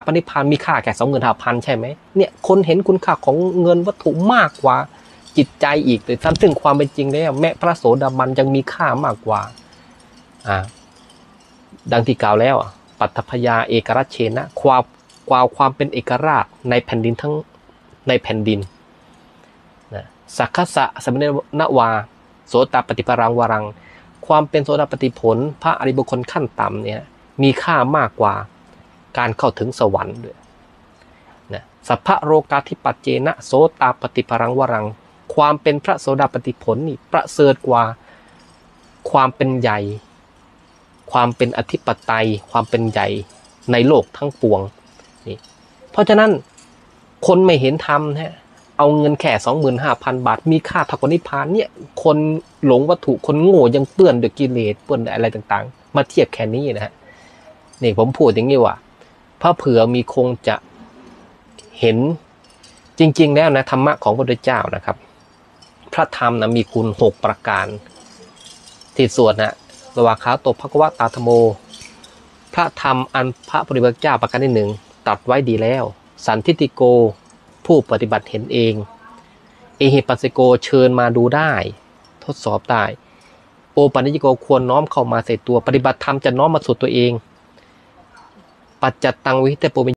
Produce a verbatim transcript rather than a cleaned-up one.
ปณิพานมีค่าแค่สองหมื่นห้าพันใช่ไหมเนี่ยคนเห็นคุณค่าของเงินวัตถุมากกว่าจิตใจอีกแต่ซ้ำซึ่งความเป็นจริงแล้วแม้พระโสดาบันยังมีค่ามากกว่าอ่าดังที่กล่าวแล้วปัตถพยาเอกราชเชนะความความความเป็นเอกราชในแผ่นดินทั้งในแผ่นดินนะสักขะสมณนวาโสตปฏิปรังวรังความเป็นโสดาปฏิผลพระอริบุคคลขั้นต่ำเนี่ยมีค่ามากกว่าการเข้าถึงสวรรค์ด้วยนะสัพพะโรกาธิปัจเจนะโสตปฏิปรังวรังความเป็นพระโสดาปฏิผลนี่ประเสริฐกว่าความเป็นใหญ่ความเป็นอธิปไตยความเป็นใหญ่ในโลกทั้งปวงนี่เพราะฉะนั้นคนไม่เห็นธรรมฮะเอาเงินแค่สองหมื่นห้าพันบาทมีค่าเท่ากับนิพพานเนี่ยคนหลงวัตถุคนโง่ยังเปื้อนด้วยกิเลสเปื้อนอะไรต่างๆมาเทียบแค่นี้นะฮะนี่ผมพูดอย่างนี้ว่าพระเผื่อมีคงจะเห็นจริงๆแล้วนะธรรมะของพระพุทธเจ้านะครับพระธรรมนะมีคุณหกประการที่สวดนะระหว่างขาตบภควตาธโมพระธรรมอันพระปฏิบัติเจ้าประการที่หนึ่งตัดไว้ดีแล้วสันทิติโกผู้ปฏิบัติเห็นเองเอหิปัสสิโกเชิญมาดูได้ทดสอบได้โอปัญญิโกควรน้อมเข้ามาใส่ตัวปฏิบัติธรรมจะน้อมมาสู่ตัวเองปัจจัตตังวิหิตโป